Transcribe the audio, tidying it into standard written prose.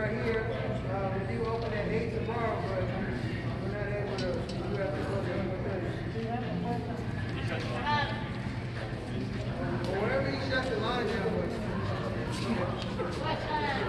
right here. We do open at 8 tomorrow, but we're not able to. You have to go to 11:30. Or wherever you shut the line down with.